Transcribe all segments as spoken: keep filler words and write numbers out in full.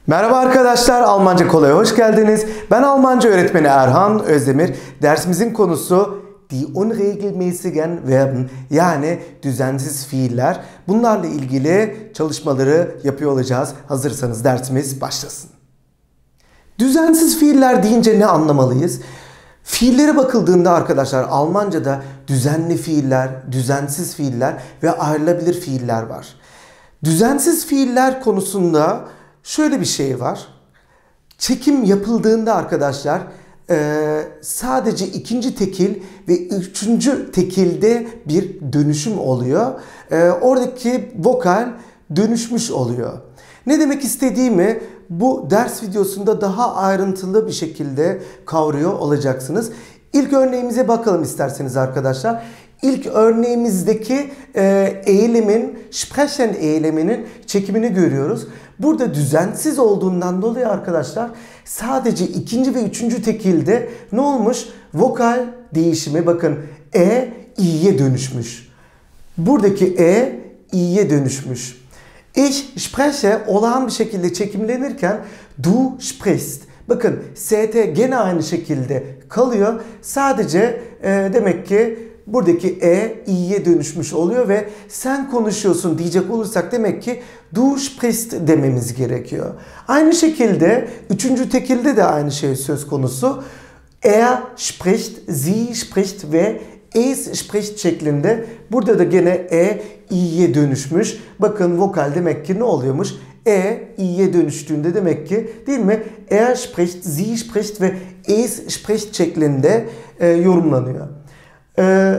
Merhaba arkadaşlar, Almanca Kolay'a hoş geldiniz. Ben Almanca öğretmeni Erhan Özdemir. Dersimizin konusu die unregelmäßigen Verben, yani düzensiz fiiller. Bunlarla ilgili çalışmaları yapıyor olacağız. Hazırsanız dersimiz başlasın. Düzensiz fiiller deyince ne anlamalıyız? Fiillere bakıldığında arkadaşlar Almanca'da düzenli fiiller, düzensiz fiiller ve ayrılabilir fiiller var. Düzensiz fiiller konusunda şöyle bir şey var. Çekim yapıldığında arkadaşlar sadece ikinci tekil ve üçüncü tekilde bir dönüşüm oluyor. Oradaki vokal dönüşmüş oluyor. Ne demek istediğimi bu ders videosunda daha ayrıntılı bir şekilde kavruyor olacaksınız. İlk örneğimize bakalım isterseniz arkadaşlar. İlk örneğimizdeki e, eylemin, sprechen eyleminin çekimini görüyoruz. Burada düzensiz olduğundan dolayı arkadaşlar sadece ikinci ve üçüncü tekilde ne olmuş? Vokal değişimi, bakın E, i'ye dönüşmüş. Buradaki E, i'ye dönüşmüş. Ich spreche olağan bir şekilde çekimlenirken du sprichst. Bakın st gene aynı şekilde kalıyor. Sadece e, demek ki buradaki E, i'ye dönüşmüş oluyor ve sen konuşuyorsun diyecek olursak demek ki du sprichst dememiz gerekiyor. Aynı şekilde üçüncü tekilde de aynı şey söz konusu. Er spricht, sie spricht ve es spricht şeklinde. Burada da gene E, i'ye dönüşmüş. Bakın vokal demek ki ne oluyormuş? E, i'ye dönüştüğünde demek ki, değil mi? Er spricht, sie spricht ve es spricht şeklinde e, yorumlanıyor. Ee,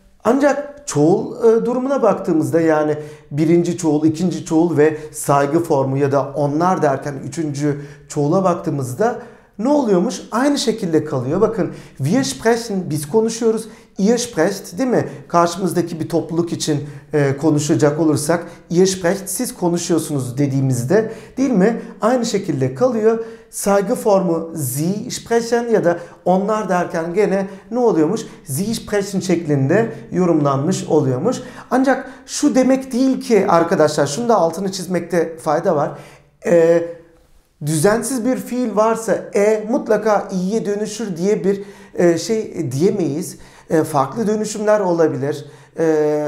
ancak çoğul e, durumuna baktığımızda, yani birinci çoğul, ikinci çoğul ve saygı formu ya da onlar derken üçüncü çoğula baktığımızda ne oluyormuş? Aynı şekilde kalıyor. Bakın wir sprechen, biz konuşuyoruz. Ihr sprecht, değil mi? Karşımızdaki bir topluluk için e, konuşacak olursak ihr sprecht, siz konuşuyorsunuz dediğimizde, değil mi? Aynı şekilde kalıyor. Saygı formu sie sprechen ya da onlar derken gene ne oluyormuş? Sie sprechen şeklinde yorumlanmış oluyormuş. Ancak şu demek değil ki arkadaşlar, şunu da altını çizmekte fayda var. Eee Düzensiz bir fiil varsa E mutlaka i'ye dönüşür diye bir e, şey diyemeyiz. E, farklı dönüşümler olabilir. E,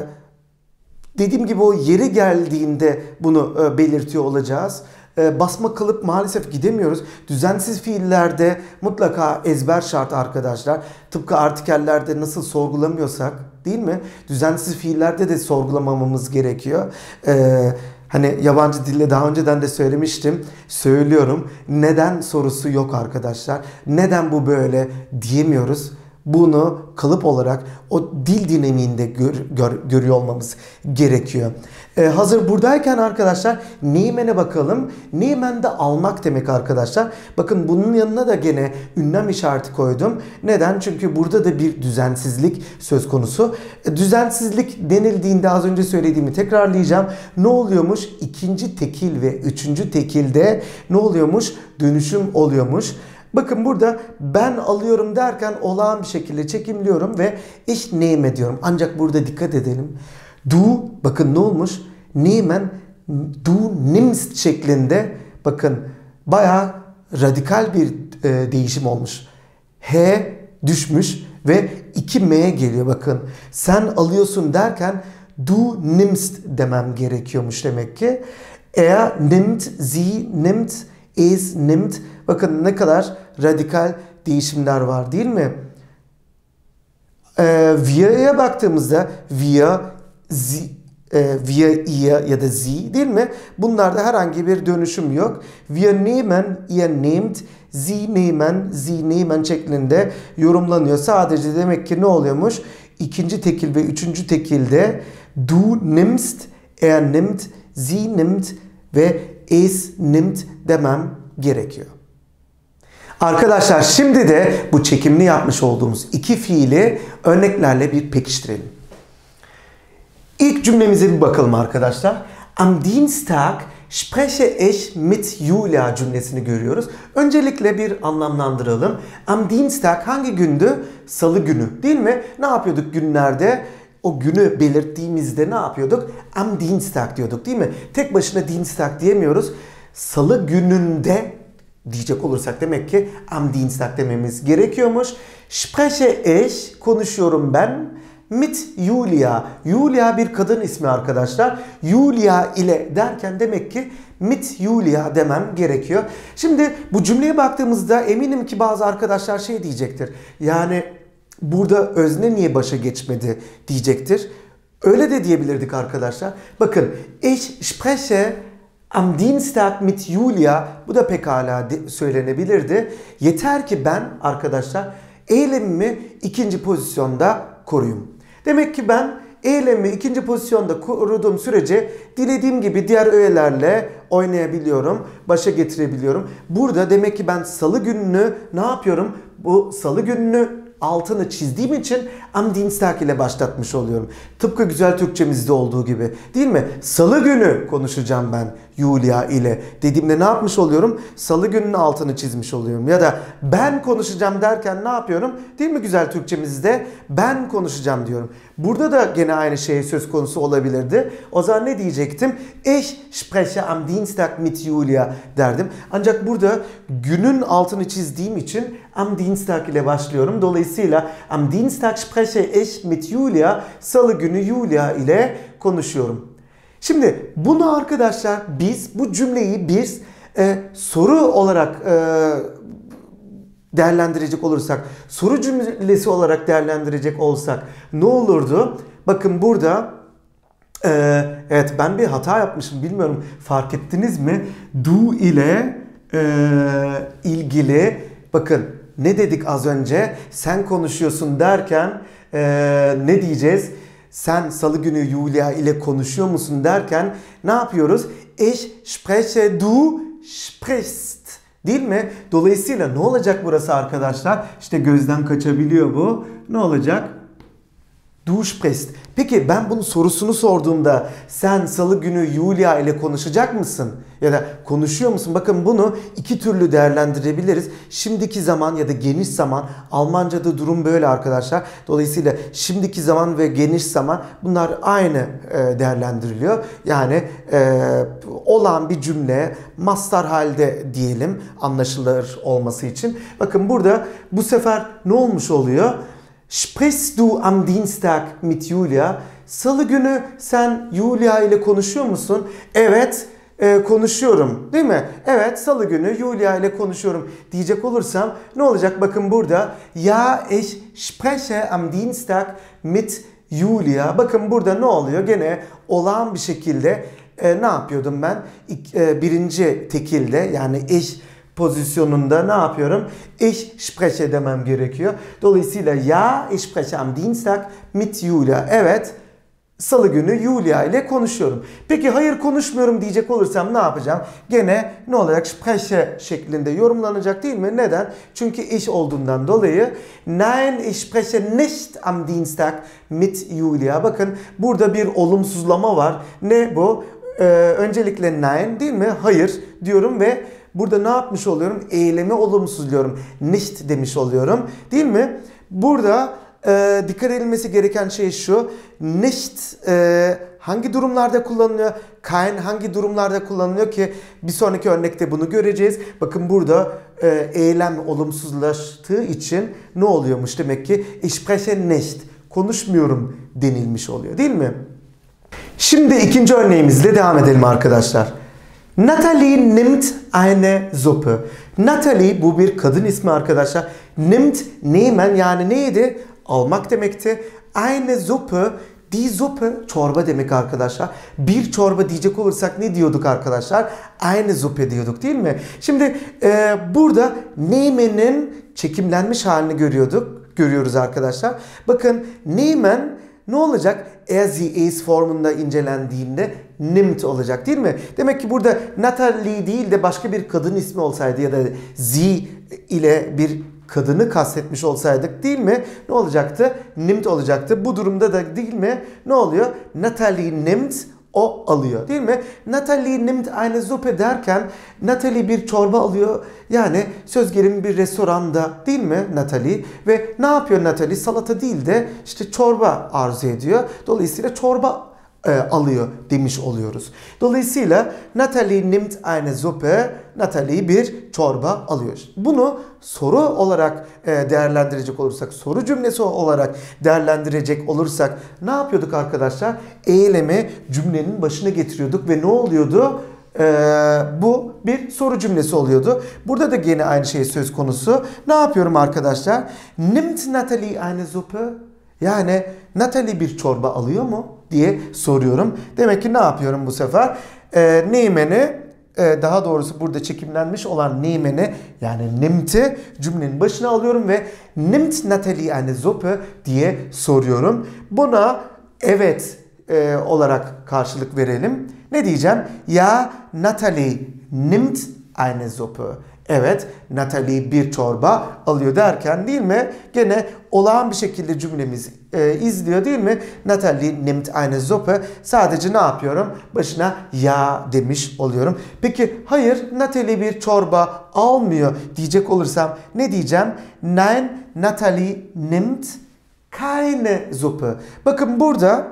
dediğim gibi o yeri geldiğinde bunu e, belirtiyor olacağız. E, basma kalıp maalesef gidemiyoruz. Düzensiz fiillerde mutlaka ezber şart arkadaşlar. Tıpkı artikellerde nasıl sorgulamıyorsak, değil mi? Düzensiz fiillerde de sorgulamamamız gerekiyor. Eee Hani yabancı dille daha önceden de söylemiştim, söylüyorum. Neden sorusu yok arkadaşlar. Neden bu böyle diyemiyoruz. Bunu kalıp olarak o dil dinamiğinde gör, gör, görüyor olmamız gerekiyor. Ee, hazır buradayken arkadaşlar neymen'e bakalım. Neymen de almak demek arkadaşlar. Bakın bunun yanına da gene ünlem işareti koydum. Neden? Çünkü burada da bir düzensizlik söz konusu. E, düzensizlik denildiğinde az önce söylediğimi tekrarlayacağım. Ne oluyormuş? İkinci tekil ve üçüncü tekilde ne oluyormuş? Dönüşüm oluyormuş. Bakın burada ben alıyorum derken olağan bir şekilde çekimliyorum ve ich nehme diyorum. Ancak burada dikkat edelim. Du, bakın ne olmuş? Nehmen, du nimmst şeklinde, bakın bayağı radikal bir e, değişim olmuş. H düşmüş ve iki M geliyor bakın. Sen alıyorsun derken du nimmst demem gerekiyormuş demek ki. Er nimmt, sie nimmt, es nimmt. Bakın ne kadar radikal değişimler var, değil mi? Ee, wir'e baktığımızda wir, sie, e, wir, ihr ya da sie, değil mi? Bunlarda herhangi bir dönüşüm yok. Wir nehmen, ihr nehmt, sie nehmen, sie nehmen şeklinde yorumlanıyor. Sadece demek ki ne oluyormuş? İkinci tekil ve üçüncü tekilde du nimmst, er nimmt, sie nimmt ve es nimmt demem gerekiyor. Arkadaşlar şimdi de bu çekimli yapmış olduğumuz iki fiili örneklerle bir pekiştirelim. İlk cümlemize bir bakalım arkadaşlar. Am Dienstag spreche ich mit Julia cümlesini görüyoruz. Öncelikle bir anlamlandıralım. Am Dienstag hangi gündü? Salı günü, değil mi? Ne yapıyorduk günlerde? O günü belirttiğimizde ne yapıyorduk? Am Dienstag diyorduk, değil mi? Tek başına Dienstag diyemiyoruz. salı gününde diyecek olursak demek ki am Dienstag dememiz gerekiyormuş. Spreche ich, konuşuyorum ben. Mit Julia. Julia bir kadın ismi arkadaşlar. Julia ile derken demek ki mit Julia demem gerekiyor. Şimdi bu cümleye baktığımızda eminim ki bazı arkadaşlar şey diyecektir. Yani burada özne niye başa geçmedi diyecektir. Öyle de diyebilirdik arkadaşlar. Bakın, ich spreche am Dienstag mit Julia. Bu da pekala söylenebilirdi. Yeter ki ben arkadaşlar eylemimi ikinci pozisyonda koruyayım. Demek ki ben eylemimi ikinci pozisyonda koruduğum sürece dilediğim gibi diğer öğelerle oynayabiliyorum, başa getirebiliyorum. Burada demek ki ben salı gününü ne yapıyorum? Bu salı gününü altını çizdiğim için am Dienstag ile başlatmış oluyorum. Tıpkı güzel Türkçemizde olduğu gibi. Değil mi? Salı günü konuşacağım ben Julia ile dediğimde ne yapmış oluyorum? Salı gününün altını çizmiş oluyorum. Ya da ben konuşacağım derken ne yapıyorum? Değil mi güzel Türkçemizde? Ben konuşacağım diyorum. Burada da gene aynı şey söz konusu olabilirdi. O zaman ne diyecektim? Ich spreche am Dienstag mit Julia derdim. Ancak burada günün altını çizdiğim için am Dienstag ile başlıyorum. Dolayısıyla am Dienstag spreche ich mit Julia. Salı günü Julia ile konuşuyorum. Şimdi bunu arkadaşlar biz bu cümleyi biz e, soru olarak e, değerlendirecek olursak, soru cümlesi olarak değerlendirecek olsak ne olurdu? Bakın burada e, evet ben bir hata yapmışım, bilmiyorum fark ettiniz mi? Du ile e, ilgili bakın ne dedik az önce? Sen konuşuyorsun derken e, ne diyeceğiz? Sen salı günü Julia ile konuşuyor musun derken ne yapıyoruz? Ich spreche, du sprichst. Değil mi? Dolayısıyla ne olacak burası arkadaşlar? İşte gözden kaçabiliyor bu. Ne olacak? Du sprichst. Peki ben bunun sorusunu sorduğumda sen salı günü Julia ile konuşacak mısın? Ya da konuşuyor musun? Bakın bunu iki türlü değerlendirebiliriz. Şimdiki zaman ya da geniş zaman. Almanca'da durum böyle arkadaşlar. Dolayısıyla şimdiki zaman ve geniş zaman bunlar aynı e, değerlendiriliyor. Yani e, olan bir cümle mastar halde diyelim anlaşılır olması için. Bakın burada bu sefer ne olmuş oluyor? Sprichst du am Dienstag mit Julia? Salı günü sen Julia ile konuşuyor musun? Evet, e, konuşuyorum. Değil mi? Evet, salı günü Julia ile konuşuyorum diyecek olursam ne olacak? Bakın burada ja, ich spreche am Dienstag mit Julia. Bakın burada ne oluyor? Gene olağan bir şekilde e, ne yapıyordum ben? İk, e, birinci tekilde yani ich pozisyonunda ne yapıyorum? Ich spreche demem gerekiyor. Dolayısıyla ja, ich spreche am Dienstag mit Julia. Evet, salı günü Julia ile konuşuyorum. Peki hayır konuşmuyorum diyecek olursam ne yapacağım? Gene ne olacak? Spreche şeklinde yorumlanacak değil mi? Neden? Çünkü ich olduğundan dolayı. Nein, ich spreche nicht am Dienstag mit Julia. Bakın burada bir olumsuzlama var. Ne bu? Ee, öncelikle nein değil mi? Hayır diyorum ve burada ne yapmış oluyorum? Eylemi olumsuzluyorum. Nicht demiş oluyorum. Değil mi? Burada e, dikkat edilmesi gereken şey şu. Nicht e, hangi durumlarda kullanılıyor? Kein hangi durumlarda kullanılıyor ki? Bir sonraki örnekte bunu göreceğiz. Bakın burada e, eylem olumsuzlaştığı için ne oluyormuş demek ki? Ich spreche nicht. Konuşmuyorum denilmiş oluyor. Değil mi? Şimdi ikinci örneğimizle devam edelim arkadaşlar. Natalie nimmt eine Suppe. Natalie bu bir kadın ismi arkadaşlar. Nimmt nehmen yani neydi? Almak demekti. Eine Suppe, die Suppe çorba demek arkadaşlar. Bir çorba diyecek olursak ne diyorduk arkadaşlar? Eine Suppe diyorduk değil mi? Şimdi e, burada nehmen'in çekimlenmiş halini görüyorduk. Görüyoruz arkadaşlar. Bakın nehmen ne olacak? Er sie es formunda incelendiğinde nimmt olacak değil mi? Demek ki burada Natalie değil de başka bir kadın ismi olsaydı ya da sie ile bir kadını kastetmiş olsaydık değil mi? Ne olacaktı? Nimmt olacaktı. Bu durumda da değil mi? Ne oluyor? Natalie nimmt, o alıyor değil mi? Natalie nimmt eine Suppe derken Natalie bir çorba alıyor. Yani söz gelimi bir restoranda değil mi Natalie? Ve ne yapıyor Natalie? Salata değil de işte çorba arzu ediyor. Dolayısıyla çorba e, alıyor demiş oluyoruz. Dolayısıyla Natalie nimmt eine Suppe, Natalie bir çorba alıyor. Bunu soru olarak e, değerlendirecek olursak, soru cümlesi olarak değerlendirecek olursak ne yapıyorduk arkadaşlar? Eylemi cümlenin başına getiriyorduk ve ne oluyordu? Ee, bu bir soru cümlesi oluyordu. Burada da yine aynı şey söz konusu. Ne yapıyorum arkadaşlar? Nimmt Natalie eine Suppe? Yani Natalie bir çorba alıyor mu diye soruyorum. Demek ki ne yapıyorum bu sefer? Ee, Neymen'i, e, daha doğrusu burada çekimlenmiş olan Neymen'i yani nimmt'i cümlenin başına alıyorum ve nimmt Natalie eine Suppe diye soruyorum. Buna evet e, olarak karşılık verelim. Ne diyeceğim? Ya Natalie nimmt eine Suppe. Evet, Natalie bir çorba alıyor derken değil mi? Gene olağan bir şekilde cümlemiz e, izliyor değil mi? Natalie nimmt eine Suppe. Sadece ne yapıyorum? Başına ya demiş oluyorum. Peki hayır, Natalie bir çorba almıyor diyecek olursam ne diyeceğim? Nein, Natalie nimmt keine Suppe. Bakın burada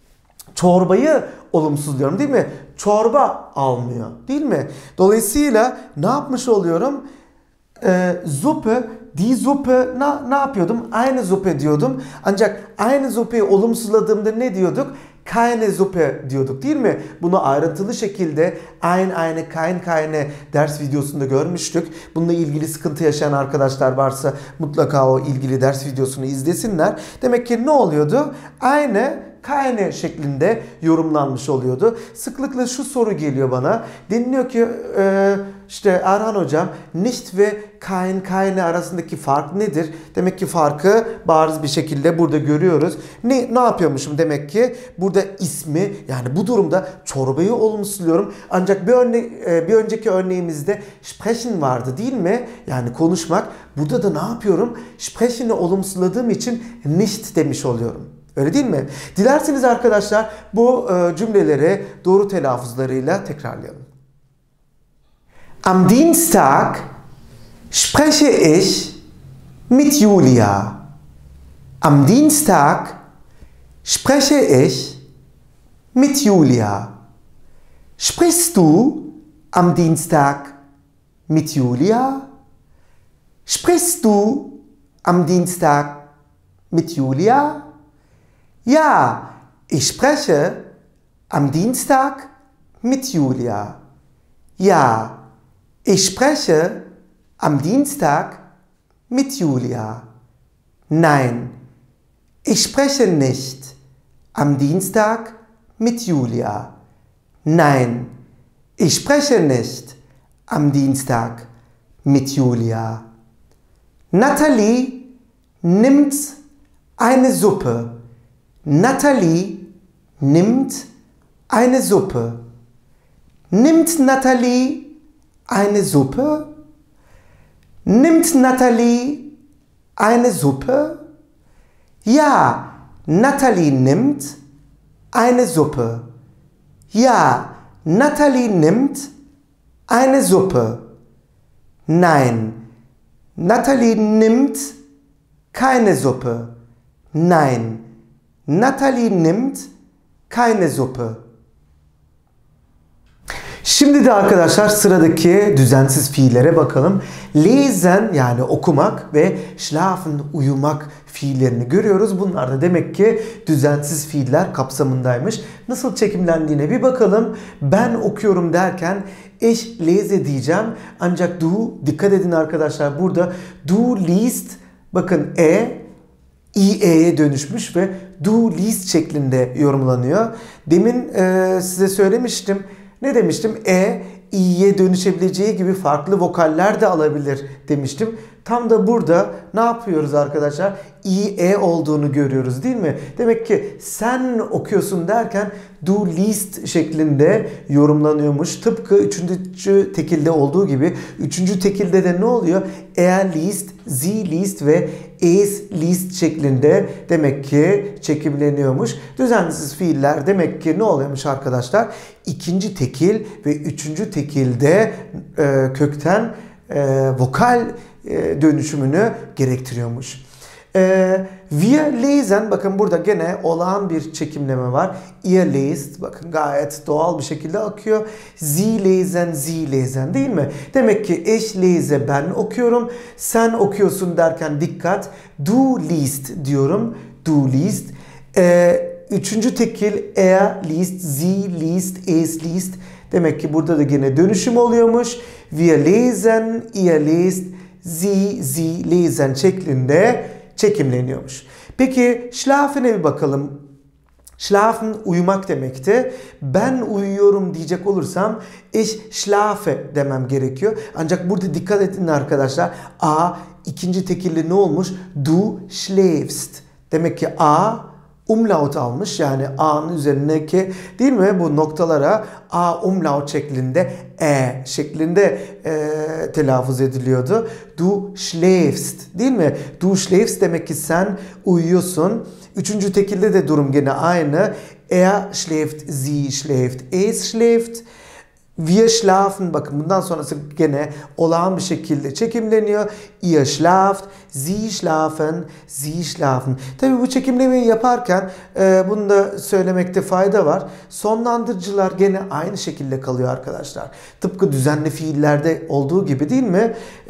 çorbayı olumsuzluyorum değil mi? Çorba almıyor değil mi? Dolayısıyla ne yapmış oluyorum? Ee, Suppe, die Suppe ne, ne yapıyordum? Eine Suppe diyordum. Ancak aynı Suppe'yi olumsuzladığımda ne diyorduk? Keine Suppe diyorduk değil mi? Bunu ayrıntılı şekilde ein, eine, kein, keine ders videosunda görmüştük. Bununla ilgili sıkıntı yaşayan arkadaşlar varsa mutlaka o ilgili ders videosunu izlesinler. Demek ki ne oluyordu? Eine, keine şeklinde yorumlanmış oluyordu. Sıklıkla şu soru geliyor bana. Deniliyor ki e, işte Erhan hocam nicht ve kein, keine arasındaki fark nedir? Demek ki farkı bariz bir şekilde burada görüyoruz. Ne, ne yapıyormuşum demek ki? Burada ismi yani bu durumda çorbayı olumsuzluyorum. Ancak bir, örne bir önceki örneğimizde sprechen vardı değil mi? Yani konuşmak. Burada da ne yapıyorum? Sprechen'i olumsuzladığım için nicht demiş oluyorum. Öyle değil mi? Dilerseniz arkadaşlar bu e, cümleleri doğru telaffuzlarıyla tekrarlayalım. Am Dienstag spreche ich mit Julia. Am Dienstag spreche ich mit Julia. Sprichst du am Dienstag mit Julia? Sprichst du am Dienstag mit Julia? Ja, ich spreche am Dienstag mit Julia. Ja, ich spreche am Dienstag mit Julia. Nein, ich spreche nicht am Dienstag mit Julia. Nein, ich spreche nicht am Dienstag mit Julia. Natalie nimmt eine Suppe. Natalie nimmt eine Suppe. Nimmt Natalie eine Suppe? Nimmt Natalie eine Suppe? Ja, Natalie nimmt eine Suppe. Ja, Natalie nimmt eine Suppe. Nein, Natalie nimmt keine Suppe. Nein, Natalie nimmt keine Suppe. Şimdi de arkadaşlar sıradaki düzensiz fiillere bakalım. Lesen yani okumak ve schlafen uyumak fiillerini görüyoruz. Bunlar da demek ki düzensiz fiiller kapsamındaymış. Nasıl çekimlendiğine bir bakalım. Ben okuyorum derken ich lese diyeceğim. Ancak du, dikkat edin arkadaşlar, burada du liest, bakın e İE'ye dönüşmüş ve du liest şeklinde yorumlanıyor. Demin e, size söylemiştim. Ne demiştim? E, İ'ye dönüşebileceği gibi farklı vokaller de alabilir demiştim. Tam da burada ne yapıyoruz arkadaşlar? İE olduğunu görüyoruz değil mi? Demek ki sen okuyorsun derken du liest şeklinde yorumlanıyormuş. Tıpkı üçüncü tekilde olduğu gibi. Üçüncü tekilde de ne oluyor? Er liest, sie liest ve es liest şeklinde demek ki çekimleniyormuş. Düzensiz fiiller demek ki ne oluyormuş arkadaşlar? İkinci tekil ve üçüncü tekilde e, kökten e, vokal e, dönüşümünü gerektiriyormuş. Ee, wir lesen, bakın burada gene olağan bir çekimleme var. Ihr lest, bakın gayet doğal bir şekilde akıyor. Sie lesen, Sie lesen, değil mi? Demek ki ich lese, ben okuyorum. Sen okuyorsun derken dikkat. Du liest diyorum. Du liest. Ee, üçüncü tekil er liest, sie liest, es liest. Demek ki burada da gene dönüşüm oluyormuş. Wir lesen, ihr lest, Sie, Sie lesen şeklinde çekimleniyormuş. Peki schlafen'e bir bakalım. Schlafen uyumak demekti. Ben uyuyorum diyecek olursam ich schlafe demem gerekiyor. Ancak burada dikkat edin arkadaşlar. A ikinci tekilli ne olmuş? Du schläfst. Demek ki A umlaut almış. Yani A'nın üzerindeki değil mi bu noktalara A umlaut şeklinde E şeklinde e, telaffuz ediliyordu. Du schläfst değil mi? Du schläfst demek ki sen uyuyorsun. Üçüncü tekilde de durum gene aynı. Er schläft, sie schläft, es schläft. Wir schlafen, bakın bundan sonrası gene olağan bir şekilde çekimleniyor. Ihr schlaft, Sie schlafen, Sie schlafen. Tabii bu çekimlemeyi yaparken e, bunu da söylemekte fayda var. Sonlandırıcılar gene aynı şekilde kalıyor arkadaşlar. Tıpkı düzenli fiillerde olduğu gibi değil mi?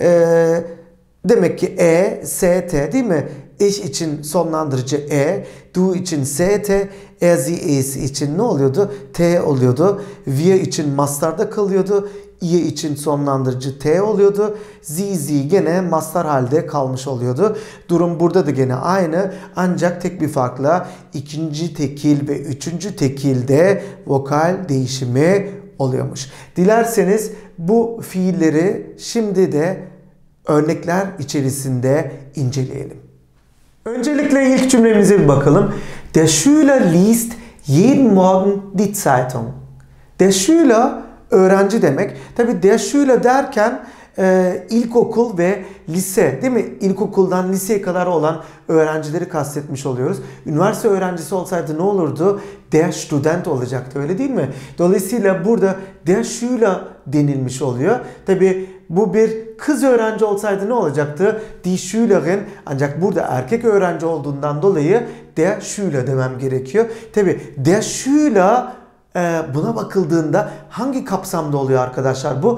E, demek ki E, S, T değil mi? Ich için sonlandırıcı E, du için S T, er, sie, es için ne oluyordu? T oluyordu. Wir için mastarda kalıyordu. Ihr için sonlandırıcı T oluyordu. Sie, sie gene mastar halde kalmış oluyordu. Durum burada da gene aynı. Ancak tek bir farkla ikinci tekil ve üçüncü tekilde vokal değişimi oluyormuş. Dilerseniz bu fiilleri şimdi de örnekler içerisinde inceleyelim. Öncelikle ilk cümlemize bir bakalım. Der Schüler liest jeden Morgen die Zeitung. Der Schüler öğrenci demek. Tabi der Schüler derken e, ilkokul ve lise değil mi? İlkokuldan liseye kadar olan öğrencileri kastetmiş oluyoruz. Üniversite öğrencisi olsaydı ne olurdu? Der Student olacaktı, öyle değil mi? Dolayısıyla burada der Schüler denilmiş oluyor. Tabi bu bir kız öğrenci olsaydı ne olacaktı? Die Schülerin, ancak burada erkek öğrenci olduğundan dolayı der Schüler demem gerekiyor. Tabi der Schüler e, buna bakıldığında hangi kapsamda oluyor arkadaşlar? Bu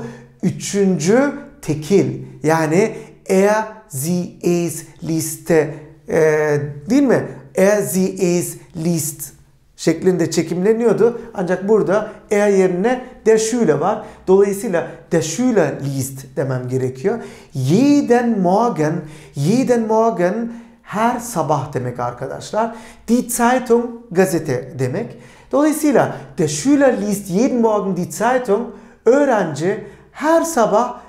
üçüncü tekil, yani er, sie, es, lieste e, değil mi? Er, sie, es, liest şeklinde çekimleniyordu. Ancak burada er yerine der Schüler var. Dolayısıyla der Schüler liest demem gerekiyor. Jeden Morgen, jeden Morgen her sabah demek arkadaşlar. Die Zeitung gazete demek. Dolayısıyla der Schüler liest jeden Morgen die Zeitung, öğrenci her sabah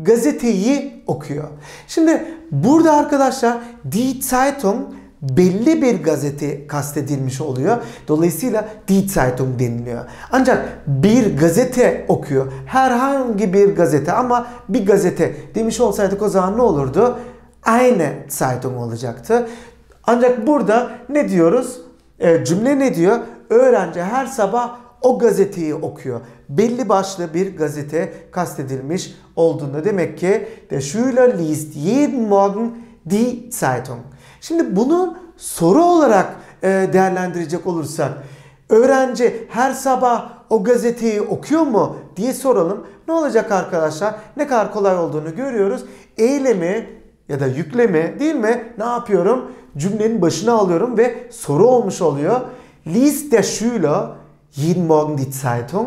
gazeteyi okuyor. Şimdi burada arkadaşlar die Zeitung belli bir gazete kastedilmiş oluyor. Dolayısıyla die Zeitung deniliyor. Ancak bir gazete okuyor. Herhangi bir gazete, ama bir gazete demiş olsaydık o zaman ne olurdu? Eine Zeitung olacaktı. Ancak burada ne diyoruz? E, cümle ne diyor? Öğrenci her sabah o gazeteyi okuyor. Belli başlı bir gazete kastedilmiş olduğunda demek ki der Schüler liest jeden Morgen die Zeitung. Şimdi bunu soru olarak e, değerlendirecek olursak, öğrenci her sabah o gazeteyi okuyor mu diye soralım. Ne olacak arkadaşlar? Ne kadar kolay olduğunu görüyoruz. Eylemi ya da yüklemi değil mi? Ne yapıyorum? Cümlenin başına alıyorum ve soru olmuş oluyor. Liest der Schüler jeden Morgen die Zeitung?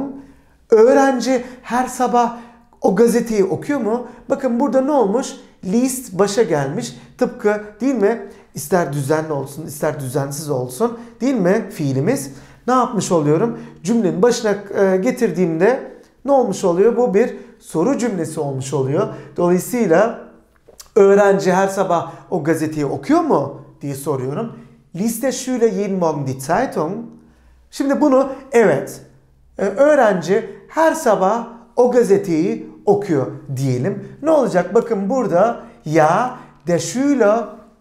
Öğrenci her sabah o gazeteyi okuyor mu? Bakın burada ne olmuş? Liest başa gelmiş. Tıpkı değil mi? İster düzenli olsun, ister düzensiz olsun değil mi fiilimiz? Ne yapmış oluyorum? Cümlenin başına getirdiğimde ne olmuş oluyor? Bu bir soru cümlesi olmuş oluyor. Dolayısıyla öğrenci her sabah o gazeteyi okuyor mu diye soruyorum. Liest der Schüler jeden Morgen die Zeitung? Şimdi bunu evet, öğrenci her sabah o gazeteyi okuyor diyelim. Ne olacak? Bakın burada ja, der Schüler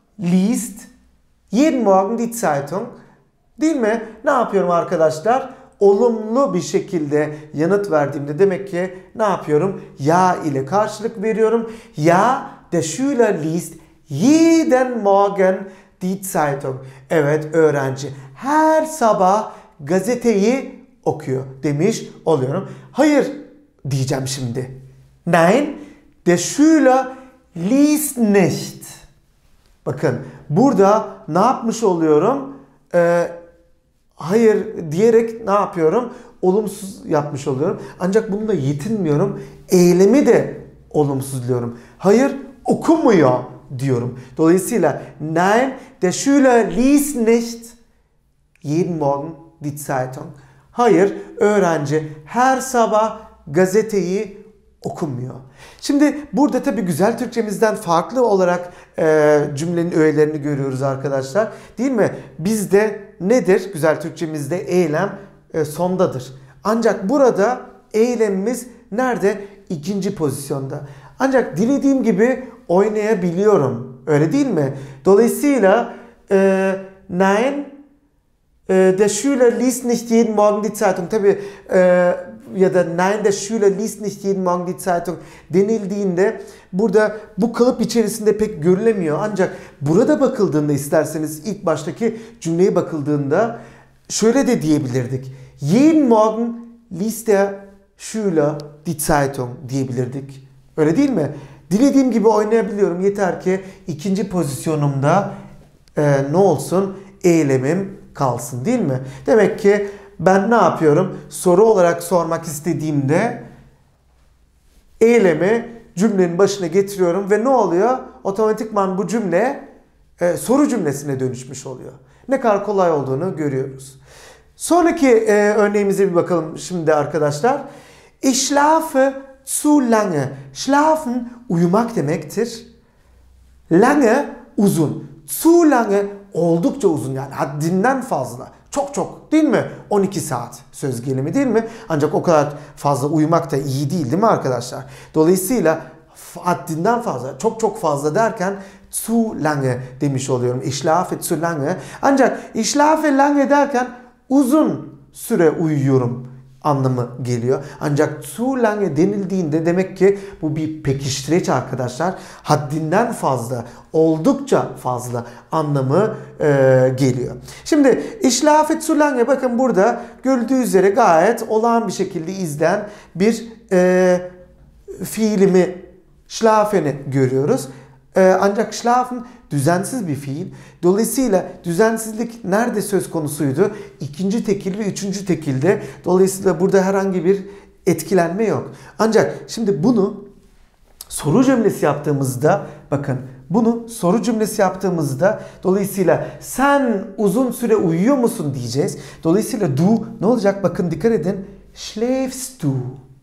liest jeden Morgen die Zeitung. Değil mi? Ne yapıyorum arkadaşlar? Olumlu bir şekilde yanıt verdiğimde demek ki ne yapıyorum? Ja ile karşılık veriyorum. Ja, der Schüler liest jeden Morgen die Zeitung. Evet, öğrenci her sabah gazeteyi okuyor demiş oluyorum. Hayır diyeceğim şimdi. Nein, der Schüler liest nicht. Bakın burada ne yapmış oluyorum? Ee, hayır diyerek ne yapıyorum? Olumsuz yapmış oluyorum. Ancak bununla yetinmiyorum. Eylemi de olumsuzluyorum. Hayır okumuyor diyorum. Dolayısıyla nein, der Schüler liest nicht jeden Morgen die Zeitung. Hayır, öğrenci her sabah gazeteyi okumuyor. Şimdi burada tabii güzel Türkçemizden farklı olarak e, cümlenin öğelerini görüyoruz arkadaşlar. Değil mi? Bizde nedir? Güzel Türkçemizde eylem e, sondadır. Ancak burada eylemimiz nerede? İkinci pozisyonda. Ancak dilediğim gibi oynayabiliyorum. Öyle değil mi? Dolayısıyla e, nein, e, der Schüler liest nicht jeden Morgen die Zeitung. Tabii e, ya da nein, der Schüler liest nicht jeden Morgen die Zeitung denildiğinde burada bu kalıp içerisinde pek görülemiyor. Ancak burada bakıldığında, isterseniz ilk baştaki cümleye bakıldığında şöyle de diyebilirdik. Jeden Morgen liest der Schüler die Zeitung diyebilirdik. Öyle değil mi? Dilediğim gibi oynayabiliyorum. Yeter ki ikinci pozisyonumda e, ne olsun? Eylemim kalsın, değil mi? Demek ki ben ne yapıyorum? Soru olarak sormak istediğimde eylemi cümlenin başına getiriyorum ve ne oluyor? Otomatikman bu cümle e, soru cümlesine dönüşmüş oluyor. Ne kadar kolay olduğunu görüyoruz. Sonraki e, örneğimize bir bakalım şimdi arkadaşlar. Ich schlafe zu lange. Schlafen uyumak demektir. Lange uzun. Zu lange oldukça uzun, yani haddinden fazla. Çok çok, değil mi? on iki saat söz gelimi, değil mi? Ancak o kadar fazla uyumak da iyi değil, değil mi arkadaşlar? Dolayısıyla haddinden fazla, çok çok fazla derken zu lange demiş oluyorum. Ich schlafe zu lange. Ancak ich schlafe lange derken uzun süre uyuyorum anlamı geliyor. Ancak zu lange denildiğinde demek ki bu bir pekiştireç arkadaşlar. Haddinden fazla, oldukça fazla anlamı e, geliyor. Şimdi ich schlafe zu lange, bakın burada görüldüğü üzere gayet olağan bir şekilde izleyen bir e, fiilimi, schlafen'i görüyoruz. Ee, ancak schlafen düzensiz bir fiil. Dolayısıyla düzensizlik nerede söz konusuydu? İkinci tekil ve üçüncü tekilde. Dolayısıyla burada herhangi bir etkilenme yok. Ancak şimdi bunu soru cümlesi yaptığımızda, bakın bunu soru cümlesi yaptığımızda dolayısıyla sen uzun süre uyuyor musun diyeceğiz. Dolayısıyla du ne olacak? Bakın dikkat edin. Schläfst du.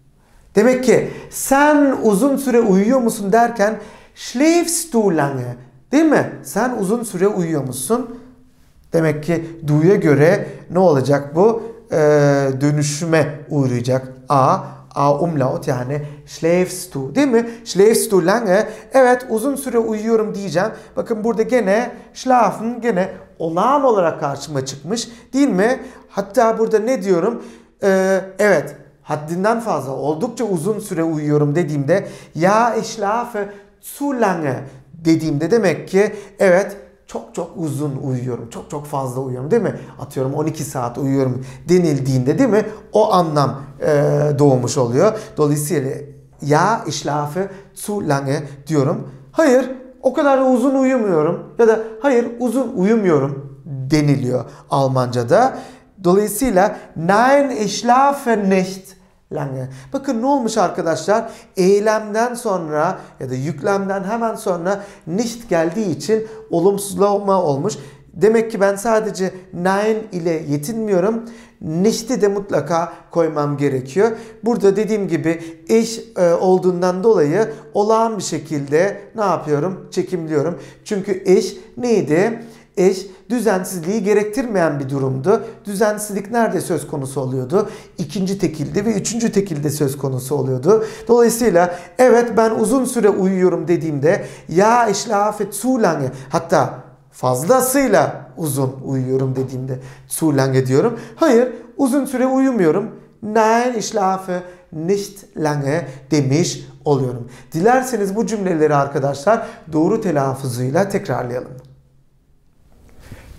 Demek ki sen uzun süre uyuyor musun derken schläfst du lange, değil mi? Sen uzun süre uyuyor musun? Demek ki du'ya göre ne olacak bu? Ee, dönüşüme uğrayacak. A, A umlaut, yani schläfst du, değil mi? Schläfst du lange. Evet, uzun süre uyuyorum diyeceğim. Bakın burada gene schlafen gene olağan olarak karşıma çıkmış, değil mi? Hatta burada ne diyorum? Ee, evet, haddinden fazla, oldukça uzun süre uyuyorum dediğimde ya ich schlafe zu lange dediğimde demek ki evet çok çok uzun uyuyorum, çok çok fazla uyuyorum, değil mi? Atıyorum on iki saat uyuyorum denildiğinde, değil mi? O anlam e, doğmuş oluyor. Dolayısıyla ya ich schlafe zu lange diyorum. Hayır, o kadar da uzun uyumuyorum ya da hayır uzun uyumuyorum deniliyor Almanca'da. Dolayısıyla nein ich schlafe nicht lange. Bakın ne olmuş arkadaşlar? Eylemden sonra ya da yüklemden hemen sonra nicht geldiği için olumsuzlama olmuş. Demek ki ben sadece nein ile yetinmiyorum. Nicht'i de mutlaka koymam gerekiyor. Burada dediğim gibi ich e, olduğundan dolayı olağan bir şekilde ne yapıyorum? Çekimliyorum. Çünkü ich neydi? Ich düzensizliği gerektirmeyen bir durumdu. Düzensizlik nerede söz konusu oluyordu? İkinci tekilde ve üçüncü tekilde söz konusu oluyordu. Dolayısıyla evet ben uzun süre uyuyorum dediğimde ya ich schlafe zu lange, hatta fazlasıyla uzun uyuyorum dediğimde zu lange diyorum. Hayır, uzun süre uyumuyorum. Nein, ich schlafe nicht lange demiş oluyorum. Dilerseniz bu cümleleri arkadaşlar doğru telaffuzuyla tekrarlayalım.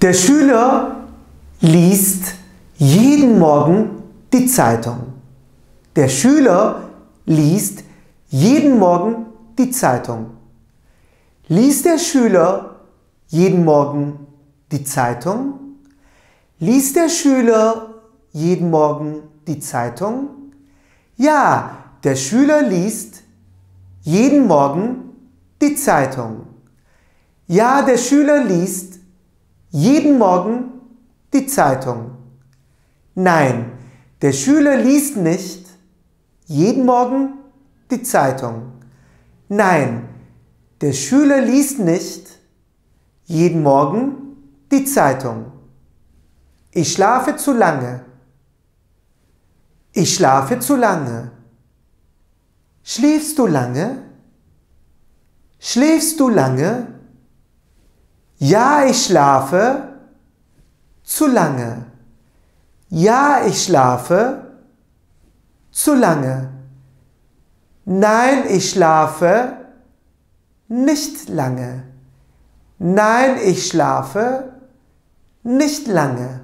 Der Schüler liest jeden Morgen die Zeitung. Der Schüler liest jeden Morgen die Zeitung. Liest der Schüler jeden Morgen die Zeitung? Liest der Schüler jeden Morgen die Zeitung? Ja, der Schüler liest jeden Morgen die Zeitung. Ja, der Schüler liest jeden Morgen die Zeitung. Nein, der Schüler liest nicht jeden Morgen die Zeitung. Nein, der Schüler liest nicht jeden Morgen die Zeitung. Ich schlafe zu lange. Ich schlafe zu lange. Schläfst du lange? Schläfst du lange? Ja, ich schlafe zu lange. Ja, ich schlafe zu lange. Nein, ich schlafe nicht lange. Nein, ich schlafe nicht lange.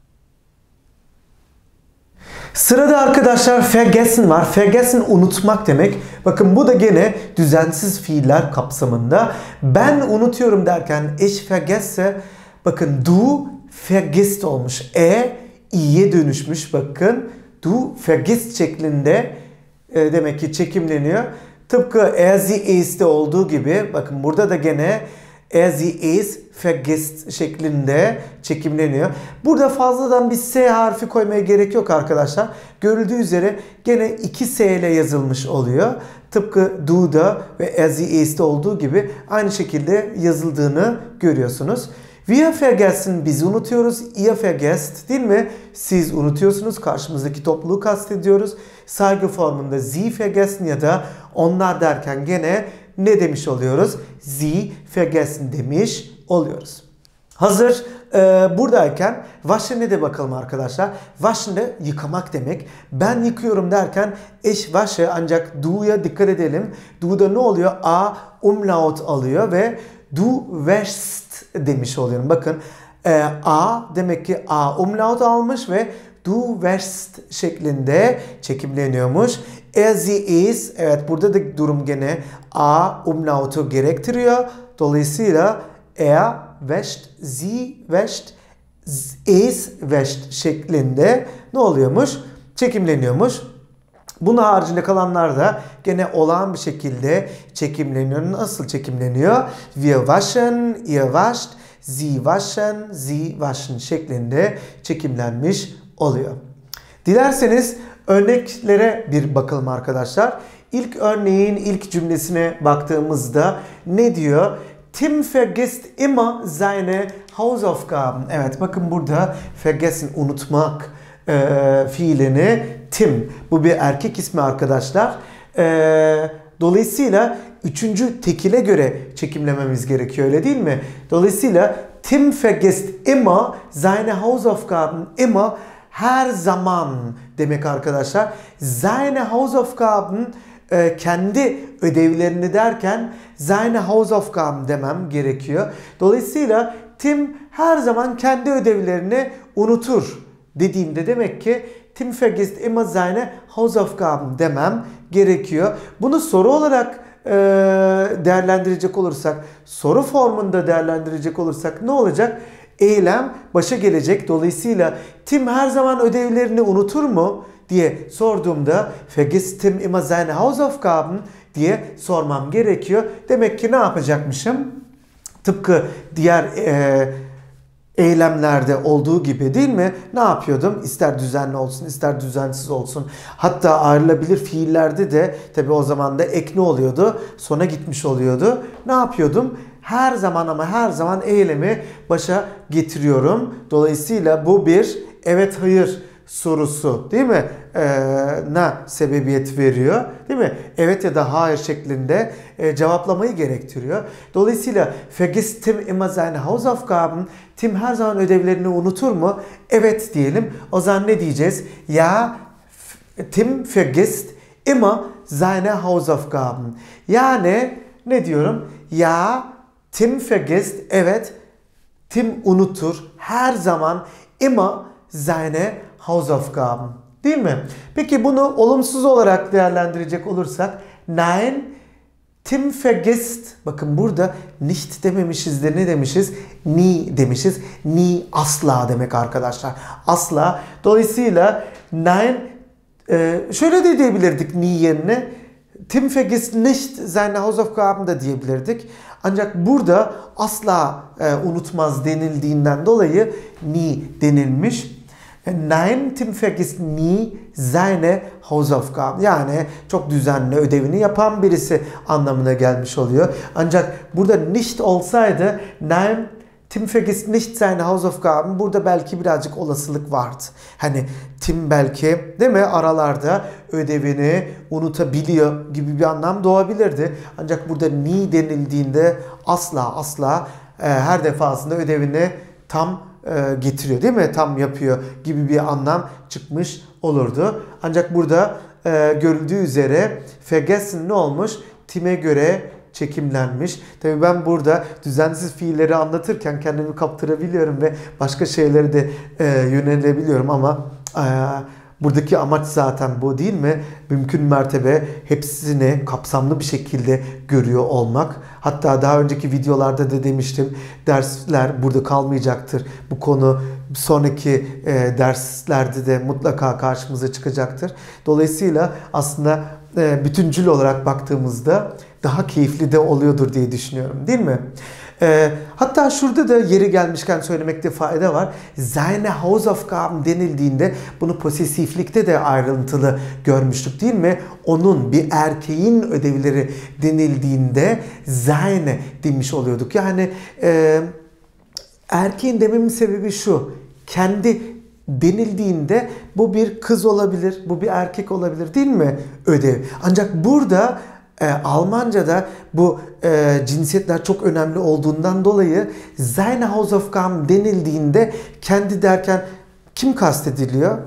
Sırada arkadaşlar vergessen var. Vergessen unutmak demek. Bakın bu da gene düzensiz fiiller kapsamında. Ben unutuyorum derken ich vergesse. Bakın du vergisst olmuş. E i'ye dönüşmüş. Bakın du vergisst şeklinde e, demek ki çekimleniyor. Tıpkı er sie is'te olduğu gibi. Bakın burada da gene er sie is vergisst şeklinde çekimleniyor. Burada fazladan bir S harfi koymaya gerek yok arkadaşlar. Görüldüğü üzere gene iki S ile yazılmış oluyor. Tıpkı do'da ve er sie is'te olduğu gibi aynı şekilde yazıldığını görüyorsunuz. Wir vergessen, biz unutuyoruz. Ihr vergesst, değil mi? Siz unutuyorsunuz. Karşımızdaki topluluğu kastediyoruz. Saygı formunda sie vergessen ya da onlar derken gene ne demiş oluyoruz? Sie vergessen demiş oluyoruz. Hazır e, buradayken waschen'e de bakalım arkadaşlar. Waschen de yıkamak demek. Ben yıkıyorum derken ich wasche, ancak du'ya dikkat edelim. Du'da ne oluyor? A umlaut alıyor ve du wäschst demiş oluyorum. Bakın e, A demek ki A umlaut almış ve du wäschst şeklinde çekimleniyormuş. Er sie is, evet burada da durum gene A umlautu gerektiriyor. Dolayısıyla er wäscht, sie wäscht, is wäscht şeklinde ne oluyormuş? Çekimleniyormuş. Bunun haricinde kalanlar da gene olağan bir şekilde çekimleniyor. Nasıl çekimleniyor? Wir waschen, ihr wascht, sie waschen, sie waschen şeklinde çekimlenmiş oluyor. Dilerseniz örneklere bir bakalım arkadaşlar. İlk örneğin ilk cümlesine baktığımızda ne diyor? Tim vergisst immer seine Hausaufgaben. Evet, bakın burada vergessen unutmak e, fiilini Tim. Bu bir erkek ismi arkadaşlar. E, dolayısıyla üçüncü tekile göre çekimlememiz gerekiyor, öyle değil mi? Dolayısıyla Tim vergisst immer seine Hausaufgaben. Immer her zaman demek arkadaşlar. Seine Hausaufgaben e, kendi ödevlerini derken seine Hausaufgaben demem gerekiyor. Dolayısıyla Tim her zaman kendi ödevlerini unutur dediğimde demek ki Tim vergisst immer seine Hausaufgaben demem gerekiyor. Bunu soru olarak e, değerlendirecek olursak, soru formunda değerlendirecek olursak ne olacak? Eylem başa gelecek. Dolayısıyla Tim her zaman ödevlerini unutur mu diye sorduğumda vergisst Tim immer seine Hausaufgaben diye sormam gerekiyor. Demek ki ne yapacakmışım? Tıpkı diğer e, eylemlerde olduğu gibi, değil mi? Ne yapıyordum? İster düzenli olsun, ister düzensiz olsun. Hatta ayrılabilir fiillerde de tabi o zaman da ek ne oluyordu? Sona gitmiş oluyordu. Ne yapıyordum? Her zaman ama her zaman eylemi başa getiriyorum. Dolayısıyla bu bir evet hayır sorusu, değil mi? Ee, ne sebebiyet veriyor, değil mi? Evet ya da hayır şeklinde e, cevaplamayı gerektiriyor. Dolayısıyla vergisst Tim immer seine Hausaufgaben. Tim her zaman ödevlerini unutur mu? Evet diyelim. O zaman ne diyeceğiz? Ja, Tim vergisst immer seine Tim unutur her zaman immer seine Hausaufgaben. Değil mi? Peki bunu olumsuz olarak değerlendirecek olursak nein, Tim vergisst. Bakın burada nicht dememişiz de ne demişiz? Nie demişiz. Nie asla demek arkadaşlar. Asla. Dolayısıyla nein e, şöyle de diyebilirdik nie yerine. Tim vergisst nicht seine Hausaufgaben da diyebilirdik. Ancak burada asla e, unutmaz denildiğinden dolayı nie denilmiş. Nein, Tim vergisst nie seine Hausaufgaben. Yani çok düzenli ödevini yapan birisi anlamına gelmiş oluyor. Ancak burada nicht olsaydı nein, Tim vergisst nicht seine Hausaufgaben. Burada belki birazcık olasılık vardı. Hani Tim belki değil mi aralarda ödevini unutabiliyor gibi bir anlam doğabilirdi. Ancak burada nie denildiğinde asla asla e, her defasında ödevini tam getiriyor değil mi? Tam yapıyor gibi bir anlam çıkmış olurdu. Ancak burada e, görüldüğü üzere vergessen ne olmuş? Tim'e göre çekimlenmiş. Tabii ben burada düzensiz fiilleri anlatırken kendimi kaptırabiliyorum ve başka şeyleri de e, yönelebiliyorum ama e, buradaki amaç zaten bu değil mi? Mümkün mertebe hepsini kapsamlı bir şekilde görüyor olmak. Hatta daha önceki videolarda da demiştim. Dersler burada kalmayacaktır. Bu konu sonraki e, derslerde de mutlaka karşımıza çıkacaktır. Dolayısıyla aslında e, bütüncül olarak baktığımızda daha keyifli de oluyordur diye düşünüyorum. Değil mi? E, hatta şurada da yeri gelmişken söylemekte fayda var. Seine Hausaufgaben denildiğinde bunu posesiflikte de ayrıntılı görmüştük değil mi? Onun, bir erkeğin ödevleri denildiğinde seine demiş oluyorduk. Yani e, erkeğin dememin sebebi şu. Kendi denildiğinde bu bir kız olabilir, bu bir erkek olabilir değil mi? Ödev. Ancak burada E, Almanca'da bu e, cinsiyetler çok önemli olduğundan dolayı seine Hausaufgaben denildiğinde kendi derken kim kastediliyor?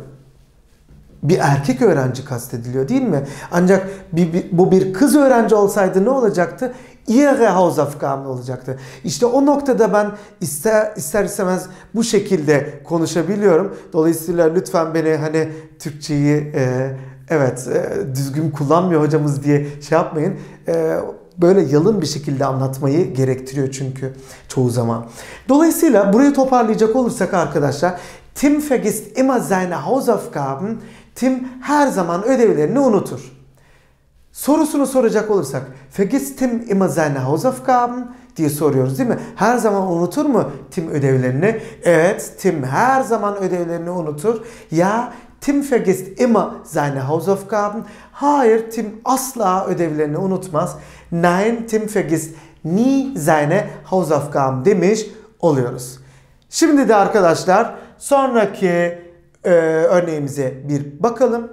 Bir erkek öğrenci kastediliyor değil mi? Ancak bir, bir, bu bir kız öğrenci olsaydı ne olacaktı? Ihre Hausaufgaben olacaktı. İşte o noktada ben ister, ister istemez bu şekilde konuşabiliyorum. Dolayısıyla lütfen beni hani Türkçeyi e, evet e, düzgün kullanmıyor hocamız diye şey yapmayın. E, böyle yalın bir şekilde anlatmayı gerektiriyor çünkü çoğu zaman. Dolayısıyla burayı toparlayacak olursak arkadaşlar, Tim vergisst immer seine Hausaufgaben. Tim her zaman ödevlerini unutur. Sorusunu soracak olursak, vergisst Tim immer seine Hausaufgaben diye soruyoruz değil mi? Her zaman unutur mu Tim ödevlerini? Evet, Tim her zaman ödevlerini unutur. Ya, Tim vergisst immer seine Hausaufgaben. Hayır, Tim asla ödevlerini unutmaz. Nein, Tim vergisst nie seine Hausaufgaben demiş oluyoruz. Şimdi de arkadaşlar sonraki e, örneğimize bir bakalım.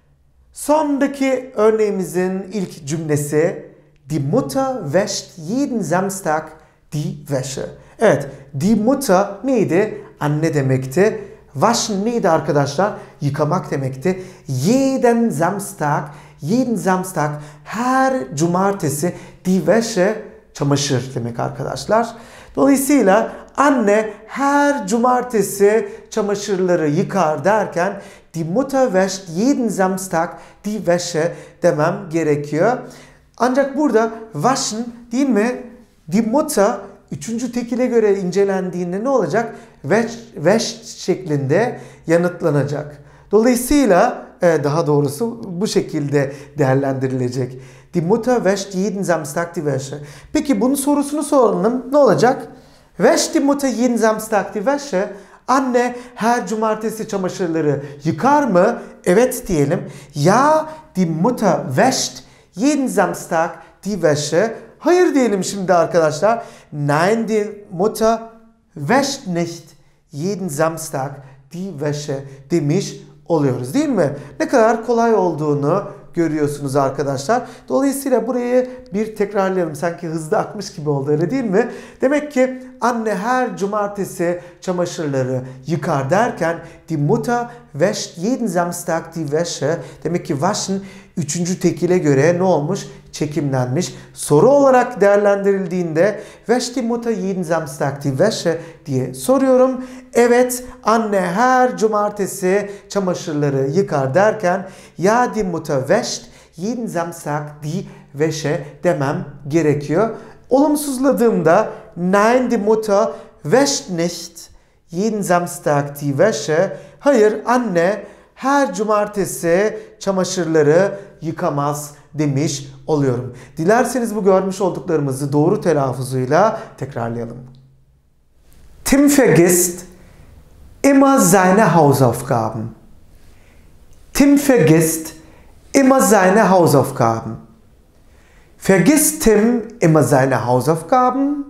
Sondaki örneğimizin ilk cümlesi: Die Mutter wäscht jeden Samstag die Wäsche. Evet, die Mutter neydi? Anne demekti. Waschen neydi arkadaşlar? Yıkamak demekti. Jeden Samstag, jeden Samstag, her cumartesi, die Wäsche, çamaşır demek arkadaşlar. Dolayısıyla anne her cumartesi çamaşırları yıkar derken die Mutter wäscht jeden Samstag die Wäsche demem gerekiyor. Ancak burada waschen değil mi? Die Mutter üçüncü tekile göre incelendiğinde ne olacak? Wäscht şeklinde yanıtlanacak. Dolayısıyla daha doğrusu bu şekilde değerlendirilecek. Die Mutter wäscht jeden Samstag die Wäsche. Peki bunun sorusunu soralım. Ne olacak? Wäscht die Mutter jeden Samstag die Wäsche? Anne her cumartesi çamaşırları yıkar mı? Evet diyelim. Ja, die Mutter wäscht jeden Samstag die Wäsche. Hayır diyelim şimdi arkadaşlar. Nein, die Mutter wäscht nicht jeden Samstag die Wäsche demiş oluyoruz değil mi? Ne kadar kolay olduğunu görüyorsunuz arkadaşlar. Dolayısıyla burayı bir tekrarlayalım. Sanki hızlı akmış gibi oldu, öyle değil mi? Demek ki anne her cumartesi çamaşırları yıkar derken die Mutter wäscht jeden Samstag die Wäsche. Demek ki waschen üçüncü tekile göre ne olmuş? Çekimlenmiş. Soru olarak değerlendirildiğinde wäscht die Mutter jeden Samstag die Wäsche diye soruyorum. Evet, anne her cumartesi çamaşırları yıkar derken ja die Mutter wäscht jeden Samstag die Wäsche demem gerekiyor. Olumsuzladığımda nein die Mutter wäscht nicht jeden Samstag die Wäsche. Hayır, anne her cumartesi çamaşırları yıkamaz demiş oluyorum. Dilerseniz bu görmüş olduklarımızı doğru telaffuzuyla tekrarlayalım. Tim vergisst immer seine Hausaufgaben. Tim vergisst immer seine Hausaufgaben. Vergisst Tim immer seine Hausaufgaben?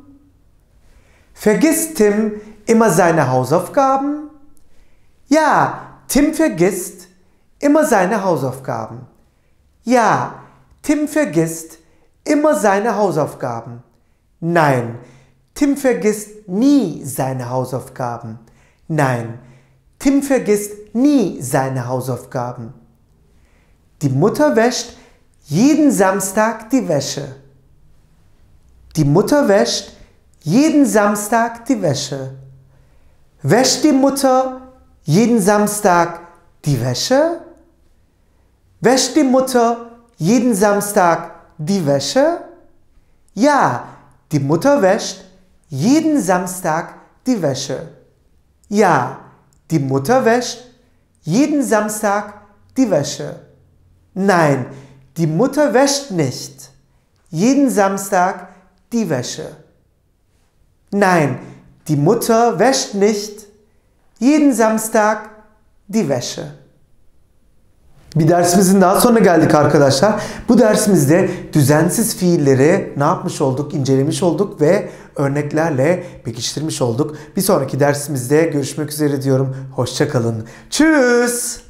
Vergisst Tim immer seine Hausaufgaben? Ja, Tim vergisst immer seine Hausaufgaben. Ja, Tim vergisst immer seine Hausaufgaben. Nein, Tim vergisst nie seine Hausaufgaben. Nein, Tim vergisst nie seine Hausaufgaben. Die Mutter wäscht jeden Samstag die Wäsche. Die Mutter wäscht jeden Samstag die Wäsche. Wäscht die Mutter jeden Samstag die Wäsche? Wäscht die Mutter jeden Samstag die Wäsche? Ja, die Mutter wäscht jeden Samstag die Wäsche. Ja, die Mutter wäscht jeden Samstag die Wäsche. Nein, die Mutter wäscht nicht jeden Samstag die Wäsche. Nein, die Mutter wäscht nicht jeden Samstag die Wäsche. Bir dersimizin daha sonuna geldik arkadaşlar. Bu dersimizde düzensiz fiilleri ne yapmış olduk? İncelemiş olduk ve örneklerle pekiştirmiş olduk. Bir sonraki dersimizde görüşmek üzere diyorum. Hoşça kalın. Tschüss.